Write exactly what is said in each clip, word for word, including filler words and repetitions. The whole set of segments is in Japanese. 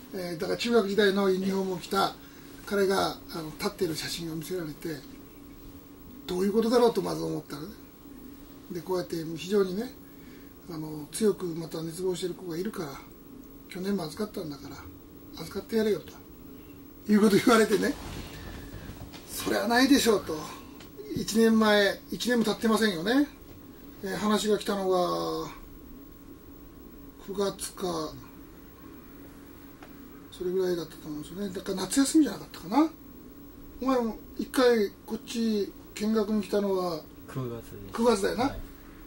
えー、だから中学時代のユニフォームを着た彼があの立っている写真を見せられて、どういうことだろうとまず思ったらね。でこうやって非常にね、あの強くまた熱望している子がいるから、去年も預かったんだから預かってやれよということを言われてね、それはないでしょうと。いちねんまえ、いちねんも経ってませんよね、えー、話が来たのがくがつかそれぐらいだったと思うんですよね。だから夏休みじゃなかったかな。お前も一回こっち見学に来たのはくがつです。 くがつだよな、はい、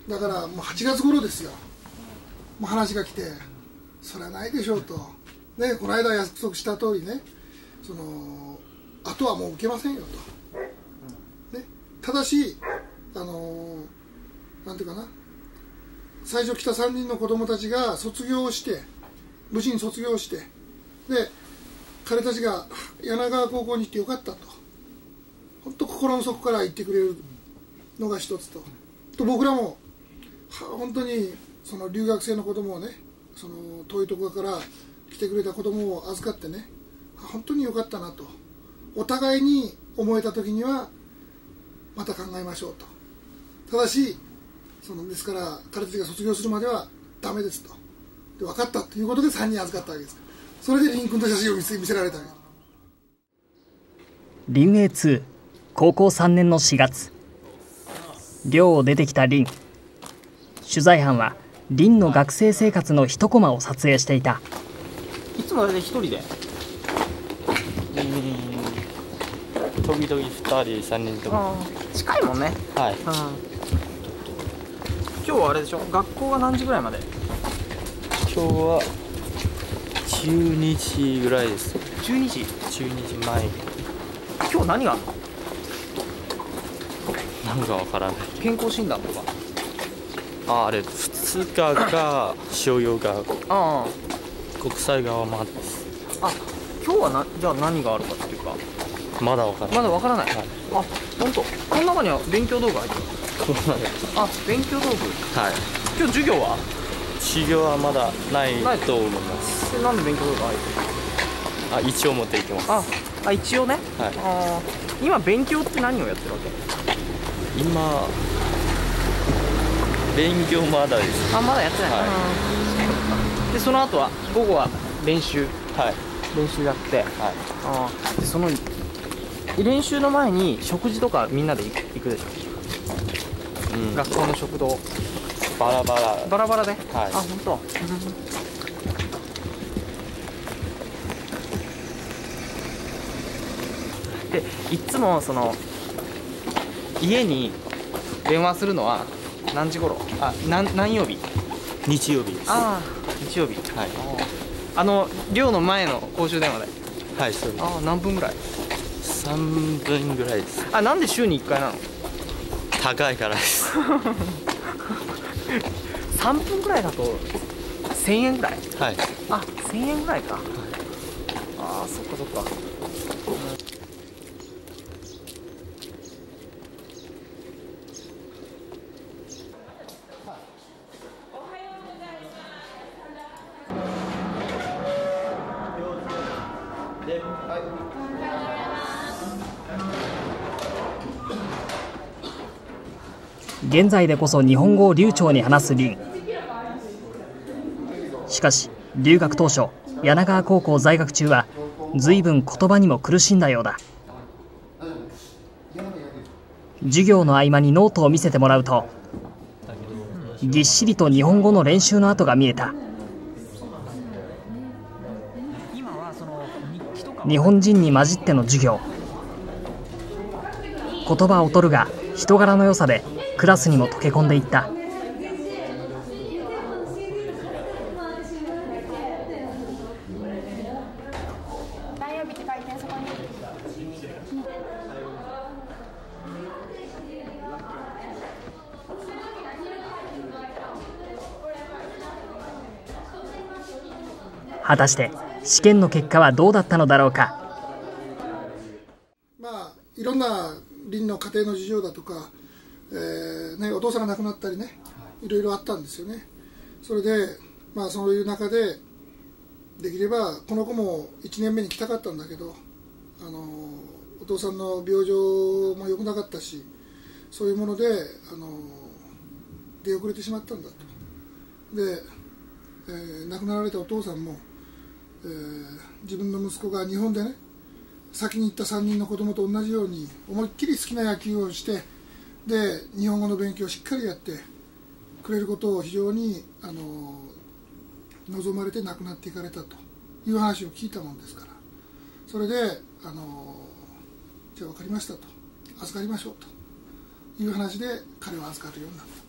だからもうはちがつ頃ですよ。もう話が来て、それはないでしょうと。でこの間約束した通りね、そのあとはもう受けませんよと、ね、ただしあのなんていうかな、最初来たさんにんの子供たちが卒業して無事に卒業して、で彼たちが柳川高校に行ってよかったと、本当心の底から言ってくれるのが一つと、と僕らも本当にその留学生の子供をね、その遠いところから来てくれた子供を預かってね、本当によかったなとお互いに思えた時にはまた考えましょうと。ただしそのですから彼たちが卒業するまではダメですと。で分かったということでさんにん預かったわけです。それで林君と写真を見せ、見せられたわけです。 林 エーツー 高校さんねんのしがつ、寮を出てきた林。取材班は林の学生生活の一コマを撮影していた。 いつもあれで一人で、うん、時々ふたりさんにんとか。 近いもんね。 はい、うん、 今日はあれでしょ、学校が何時ぐらいまで？ 今日はじゅうにじぐらいです。 じゅうにじ？ じゅうにじまえ。 今日何があるの？ なんかわからない。 健康診断とか。 あ、あれふつかが商用学、 ああ国際側までです。 あ、今日はな、じゃあ何があるかっていうかまだわからない。 まだわからない、はい、あ、本当。この中には勉強道具入ってる。 この中にあ、勉強道具。 はい。 今日授業は授業はまだないと思います。 なんで勉強道具入ってる？ あ、一応持っていきます。 ああ、一応ね、はい、あ今勉強って何をやってるわけ？ 今勉強まだです。 あ、まだやってない、はい、でその後は午後は練習、 はい、 練習やって、はい、あでその練習の前に食事とかみんなで行くでしょ、うん、学校の食堂バラバラバラバラで、はい、あ、本当。でいつもその家に電話するのは何時頃？あ、何何曜日？ 日曜日です。 ああ、日曜日。はい。あの寮の前の公衆電話で。 はい、そうです。 ああ、何分ぐらい？ さんぶんぐらいです。 あ、なんで週にいっかいなの？ 高いからです。 さんぷんぐらいだとせんえんぐらい？ はい。 あ、せんえんぐらいか。はい、ああ、そっかそっか。 現在でこそ日本語を流暢に話す林。しかし留学当初、柳川高校在学中は随分言葉にも苦しんだようだ。授業の合間にノートを見せてもらうと、ぎっしりと日本語の練習の跡が見えた。日本人に混じっての授業。言葉を劣るが人柄の良さでクラスにも溶け込んでいった。果たして試験の結果はどうだったのだろうか。 まあいろんな林の家庭の事情だとか、えーね、お父さんが亡くなったりね、いろいろあったんですよね。それでまあそういう中でできればこの子もいちねんめに来たかったんだけど、あのお父さんの病状も良くなかったし、そういうものであの出遅れてしまったんだと。で、えー、亡くなられたお父さんも、えー、自分の息子が日本でね、先に行ったさんにんの子供と同じように思いっきり好きな野球をして、で日本語の勉強をしっかりやってくれることを非常にあの望まれて亡くなっていかれたという話を聞いたもんですから、それであのじゃあ分かりましたと、預かりましょうという話で彼を預かるようになった。